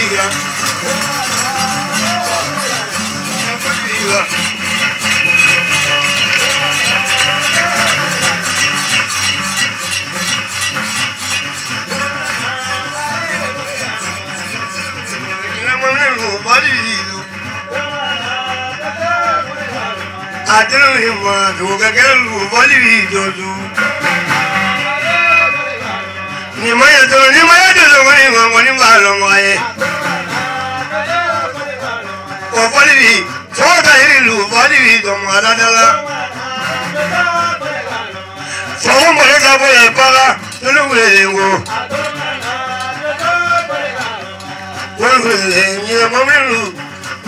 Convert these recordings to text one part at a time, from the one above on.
I don't want to get a little Nimaya doesn't want one in Valomay. Or body, for the little body, don't want another. So, whatever, to the way you go. One will in your moment.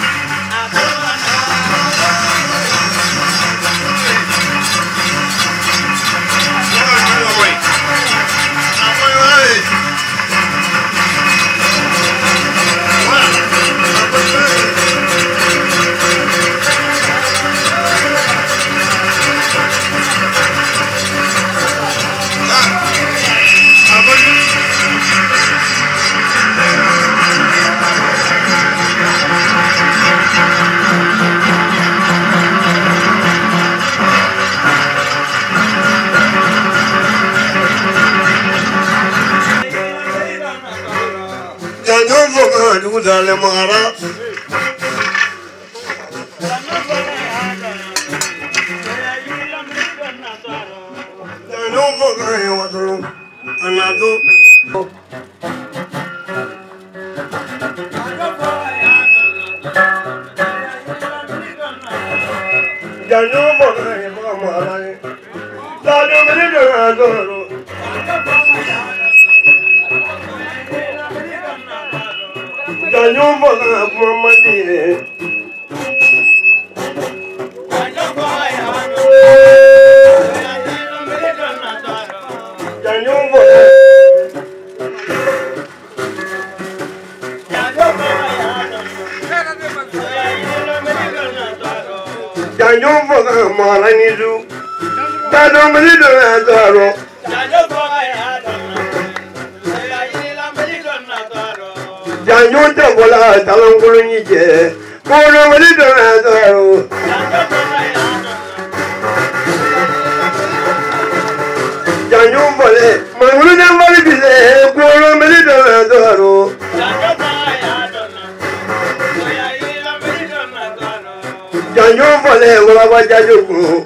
Dale mara no voy a otro anado ya no voy a mara dale me Janyo bola mamadi Janyo bola Janyo bola malanizu Tado melido azaro Janyo te bola talangulu nije Kono melido azaro Janyo bole mangulu ne mali bise Kono melido azaro Janyo bole wala wajajo ko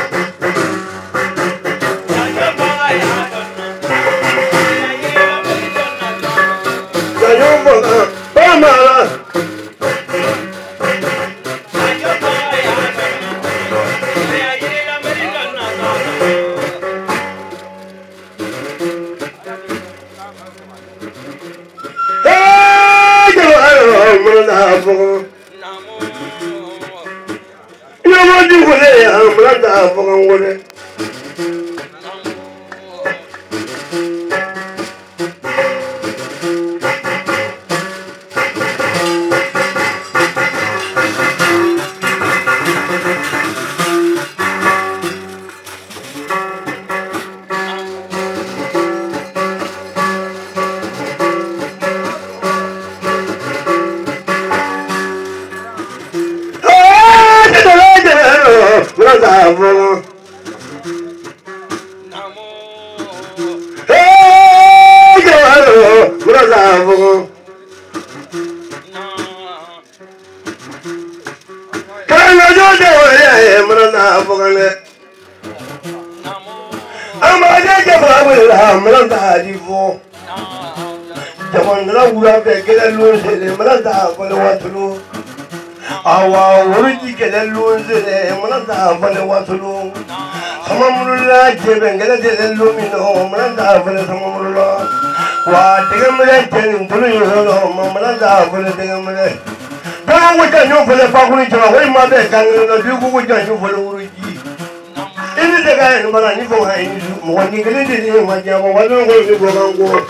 Awa wuri kele lunze mulanda fale watulu samamulula jebengele de lumino mulanda fale samamulula wa digamle ten tulu yoro mulanda fale digamle ba wuta nyu fale pakuni jara wai ma be kangelo du ku wuta nyu fale wuruji ini de ga ni bana ni fo ha ni mo ni gele de ma jamo walo ko ni go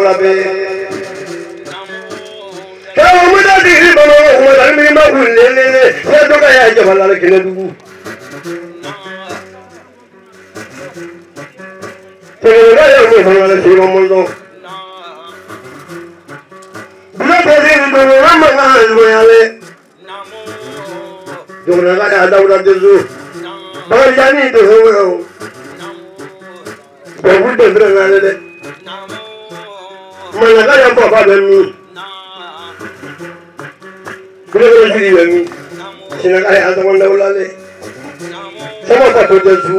be kawo muda di bano kuma dalmi ma kullele ya to ka ya jabala la kene dugu tele ga ya mo fana la sima mo do bula ko di do rama na lo ya le jona ga ya dawda dezu ba ya ni do ho ba bu de bra na le ma na ga ya ko ba de mi Kira sini bami, sini kaya asal mana ulale, sama satu jesu.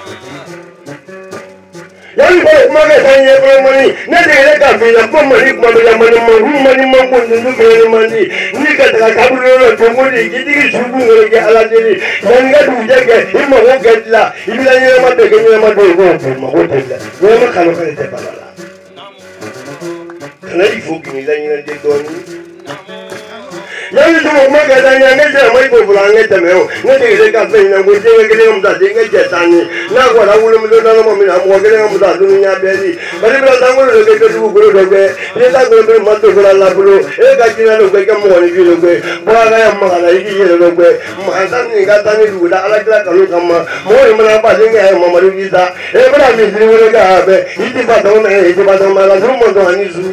Yang kalau makan saya perempuan ni, nanti kita kahwin, apa mani pun tentu mani. Ni kata kabur orang pemudi, kita subuh lagi alat ini. Jangan tu jaga, ini mahu kerja, ini lagi nama tegak nama dua, mahu kerja. Nama kalau kita cepat lah. Kerana ifuk ini lagi nanti tuan. Yang itu mau katanya nggak mau ikut pulang nggak tahu, nggak dikira kafe yang gue kira muda tinggal jatani, nggak gua tahu belum itu dalam mobil, mau kira muda dunia beri, beri berantang gue lagi kedua guru lagi, dia tak gue beri matu berala bulu, kaji lalu gue kamu ni juga gue, buat kayak mana ini juga gue, kata ni dulu, dah alat kalau kamu mau yang mana sehingga mama lu kita, berarti sini mereka apa, itu batang malah semua tu anisu.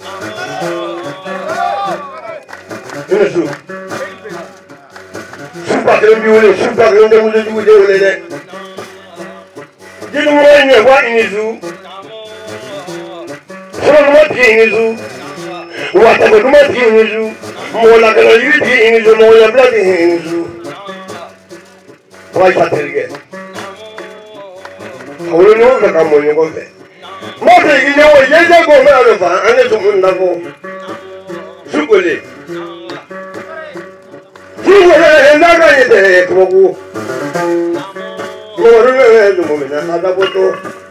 Ini sumpah kalian diulih, sumpah kalian dah mulai juga diulih deh. Jadi mulainya buat ini su, semua mati ini su, waktu berdua mati ini su, mula kalau ini ini su, mula belakang ini su. Wajah terge. Kalau ni orang kamu ni kau fe, mati ini orang jadi kau mana apa, ane semua nak kau, sukulih. Hendak aja deh, kebagu. Orang ni cuma mana ada foto.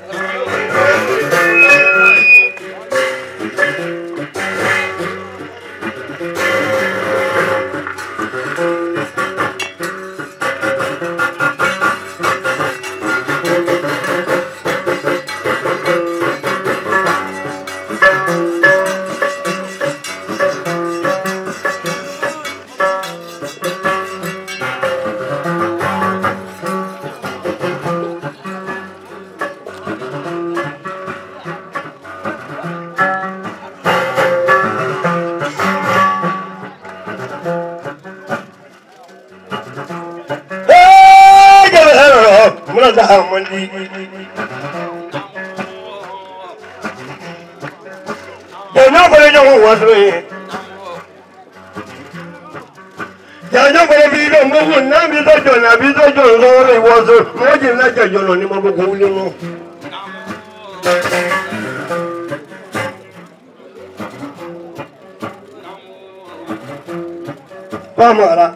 Mandi. Jangan boleh jangan wasui. Jangan boleh bilang mungkin nabi tu orang wasu. Mungkin nak jalan ni mahu kulit mu. Pamara.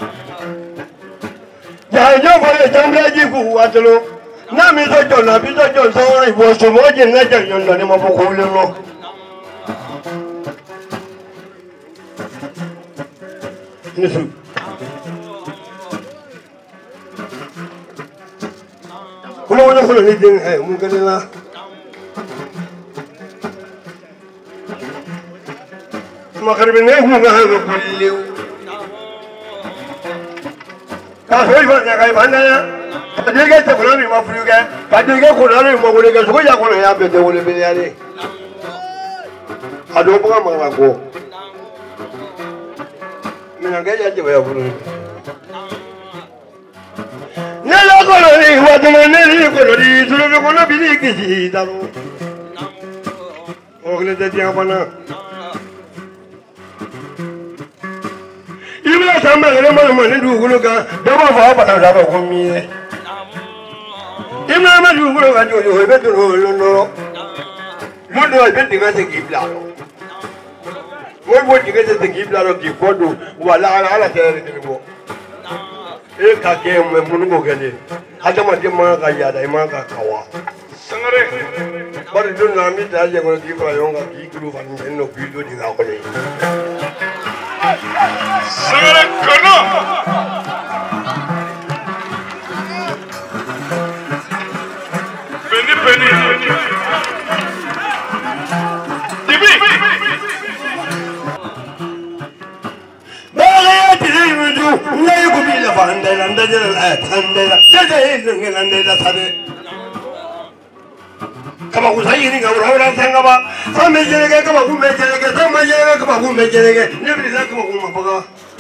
Jangan boleh jangan lagi kuat lu. Nabi tu orang wasu. Mungkin nak jalan ni mahu kulit mu. Nisu. Kalau orang ni deng, mungkin lah. Makan benda mungkin ada kuliu. Kalau ibarat yang mana ya? Tadi kita pernah ni mahu juga. Tadi kita pernah ni mahu juga. Semua yang pernah ya betul boleh beli ni. Ada apa kan mengaku? Menanggai aja bayar pun. Nela koloni, waktu mana ni koloni, suruh koloni bini kisi tahu. Orang ni jadi apa nak? Ibu sama dengan mana dulu koloni kan, dapat apa tak dapat kami. Ibu nama dulu koloni kan jauh betul lono. Lono betul kan sekiplah. Moi buat juga setinggi belakang di foto, wala ala cari ni bo. Kakek menunggu kali. Ada macam mana kaya ada, mana kawa. Sengere. Baru tu nami dah jangan di perayaan kaki kuru banding no video di kau ni. Sengere kena. Peni. ne ku bi la banda la ndajira la tandela jaje ne la ndela sabe kama kusayini nga ura sanga ba sambe jerege kama kumejege sama jerege kama kumejege ne bi la kama kumabaga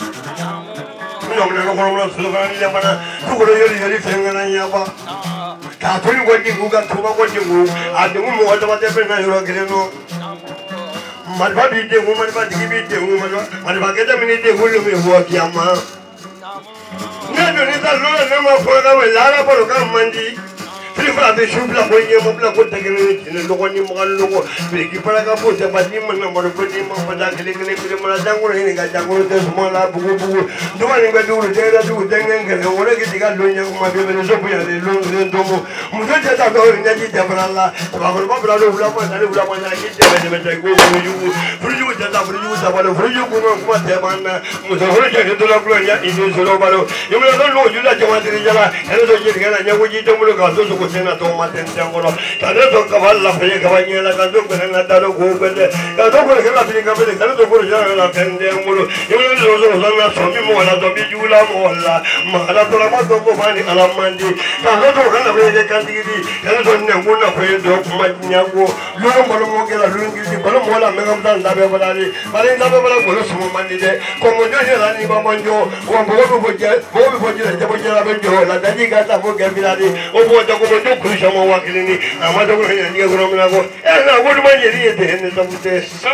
no kono sulukan le bana kugoro yori fengana nyaba ka to ni godi guga to ba godi gu ade mu wada wada pe na yoro greno malba bi de mu malba digi bi de mu malba ke da mini de hulu mi ho kiyama ne do ni ta lo na ma ko ga la ra poro ka mandi Prima de shubla ko nyemo bla ko tagere ni logo ni mo logo be ki para ka po se badi man na mo ko ni mo pada kele mo dango ni ga dango de mo la bugu do ma ni ga do de da do de ngen ga wo re ki diga lo nyako ma be be so bu ya de lo do mo mo de ta do ni ji de bra la ba ko ba bra lo bla mo na le bla mo na ki de be de go yu furu de ta ba lo furu ko mo de man na mo so ho je do la ko ya ini so lo ba lo yo me lo yu la je ma de ya ele do je ga na nya ko ji to mo lo ga so Sena to maten jangolo kada to kawalla fe kawanya la kando kana dalo go bele kado ko kala fi kabele kada to ko jara la tende mulo yolo zo na so mi mo la to bi jula mo la ma ala to la ma to ko fani ala mandi kada to kana fe kandiri kada to ne mo na fe do ma nyago lolo mo mo kala lungi di balo mo la me ngam dan da be balali bale da be bala ko so mo mandi de ko mo jo la ni ba manjo ko bo je je bo jara be jo la daji ga ta mo ke bilali o bo to ko do kurisha mo wakilini amado ko ya ndiga ko na ko na ko ma yeri ete ne tamute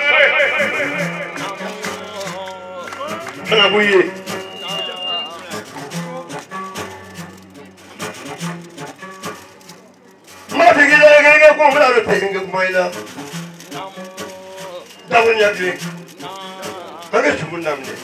kana buyi ma tigile ga ko mala ro te ngi ko ila dawun ya bi ka ga tumun namne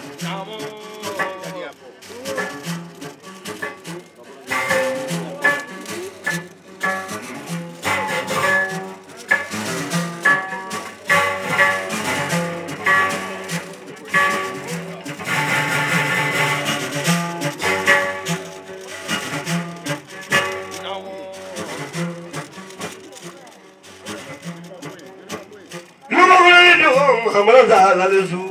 la de su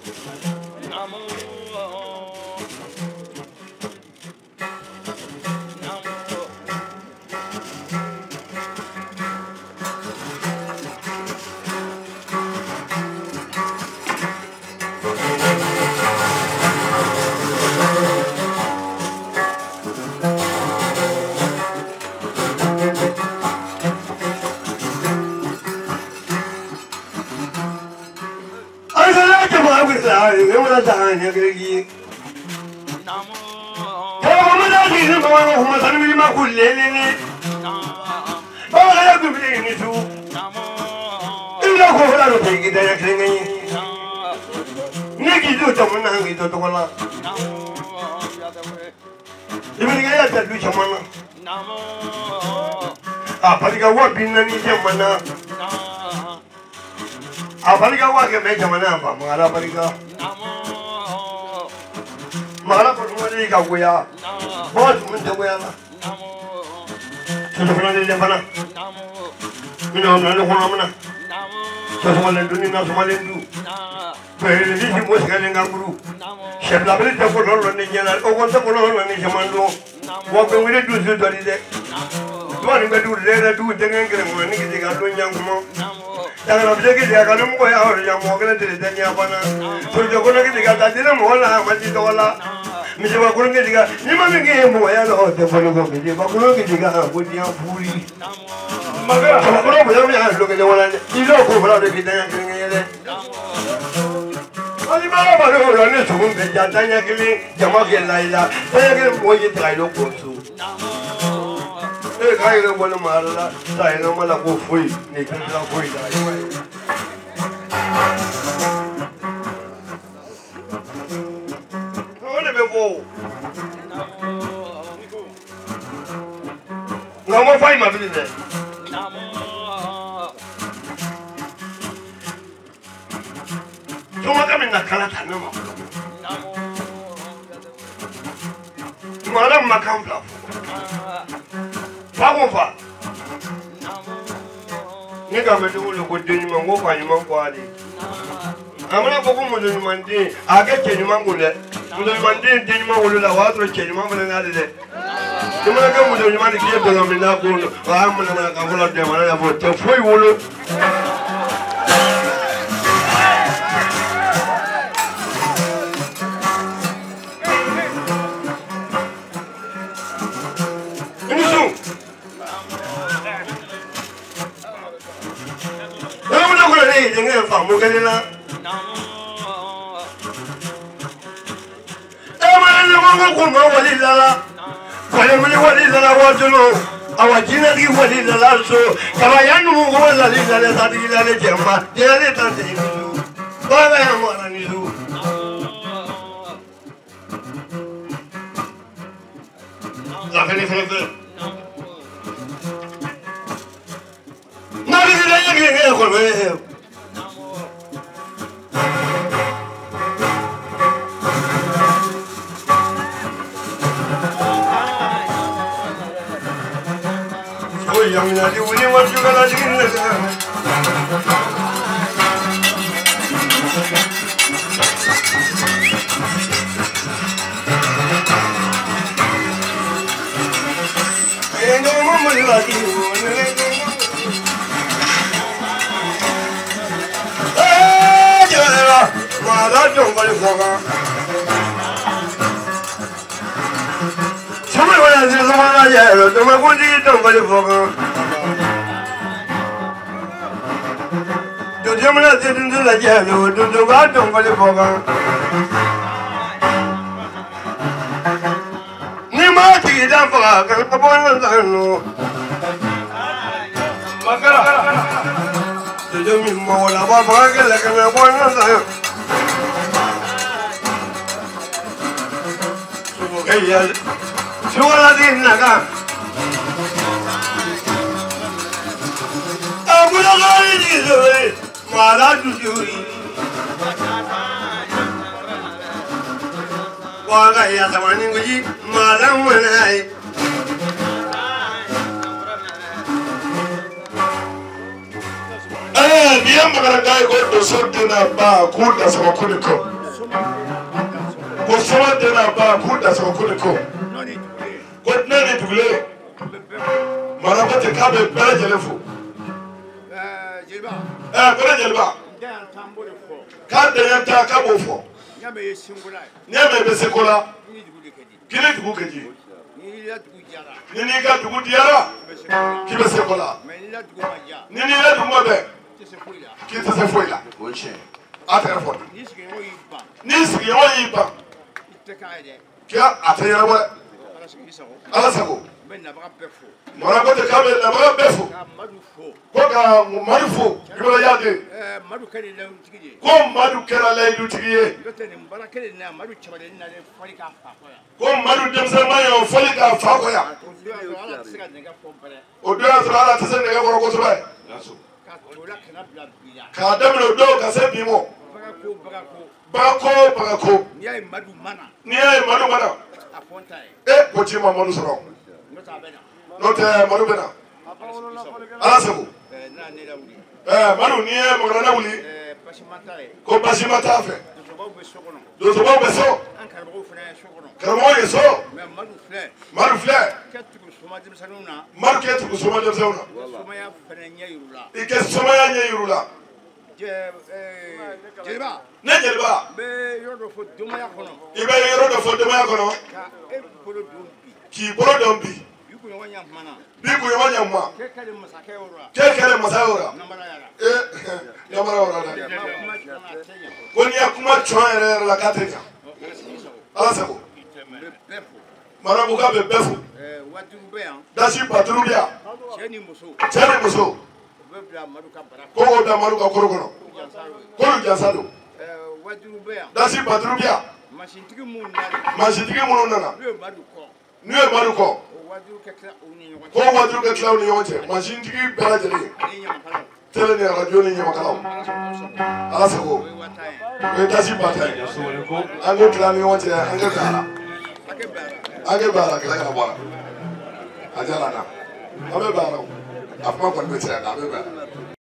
Apalika wa binani jamana apalika wa ke me jamana ba mala apalika mala ko ngari ka goya bot mun de goya la so fana de jamana mino na ko na mana so so le duni na so male ndu be ni di mo ska le nguru chef la bele te ko lo ni nyana o ko te ko lo ni jamando wa be wi du du do de Tuan bedu lera du dengan kerana ni kita kalau yang mau, jangan abis kita kalau mau ya orang yang mau kena terjadi apa na, so jauhnya kita tadi na mau lah macam tu lah, macam bakulun kita ni mana kita mau ya loh, telefon kau kita bakulun kita buat yang puri, maka bakulun boleh ya lo kita orang ni lo kau boleh kita yang kena ni. Ani mana baru orang ni sebelum berjatanya kini jamaah kelailah, saya kena mau jadi kayu kosu. Kaya na wala marala, tayo na malako fuy, ni kaya fuy tayo. Ano ba po? Nga mo fay mabilis eh. Tuma kami nakalatan naman. Tumalang makamplaf. Bago fa. Ni ga me dulo ko deni mango kwa ni mango ali. Amana ko mo deni mandi, aga ke ni mango le. muso manden den ɲuman wolola o y'a sɔrɔ cɛ ɲuman fana n'ale dɛ i mana kɛ muso ɲuman ni kile dɔrɔn min n'a ko o y'a mana ka fɔlɔ dɛmɛ la fɔ tɛ foyi wolo faamu kelen na e ma ne ko ma wali la wali mili wali la wajulo awa jinati wali la so kaba yanu ko la la sa di la le jema ya le ta ti ba ba ya mo na ni su la fele fele na di la ya ke ko be yang jadi uni wajib kalau begini ini mau lagi janganlah malah jomble foga semua orang semua aja cuma kunci jomble foga Jomla sedun la jalo do ga don fale foga ni ma ti dan foga ka bon la no makara do mi mo la ba ba ga la ka bon la subo ga ya suwala din na ga abulo ga ni do Mala jujuri, waga ya zamani guji malam manai. Biar makan kaya kau dosor dina ba kuda sama kuliko. Dosor dina ba kuda sama kuliko. Kau nani tugle? Mana bete kabe bela jelefu. Bela jelba. Kade yanta kabo fo. Nyame be sekola. Kile dugu keji. Nini ka dugu diara. Kibe sekola. Nini la dugu mabe. Kite se foila. Ata fo. Nisigi o yiba. Kia atayara wa. Ala sago. Mara ko te kabe na ba befo. Ko ka marufu ibola yade. Madu kele la utigi. Ko madu kela la utigi. Lotene mbara kele na madu chabale na le folika fa ko ya. Ko madu demse mayo folika fa ko ya. Odo azra tse ne ga ko so ba. Ka damno do ka se bimo. Bako. Ni ay madu mana. Pochi ma madu soro. Note madu bena. Ala sabu. Manu ni e mo grana wuli. Ko basimata fe. Do so bo beso. Karamo ye so. Madu fle. Madu ketu ko soma dem sauna. Somaya fenenya yurula. Ike somaya nya yurula. Jelba. Ne jelba. Be yodo fo domaya kono. Ibe yodo fo domaya kono. Ka e polo dombi. Ki polo dombi. Biku yawanya mma. Kekele masakewra. Namara ora da. Woni akuma chonere la kateka. Ala sabo. Marabu ka be befu. Dashi patrubia. Cheni muso. Ko da maruka korokono. Ko jansado. Dashi patrubia. Mashintigi mun nana. Nuwe maruko. Ko wadu ke klaw ni yonche mashintigi bela jeli. Tele ni radio ni nyamakala. Ala sako. We dashi patai. Ango klaw ni yonche ango kala. Age bara kala kala bara. Ajala na. Abe bara. Afma kon bete na abe bara.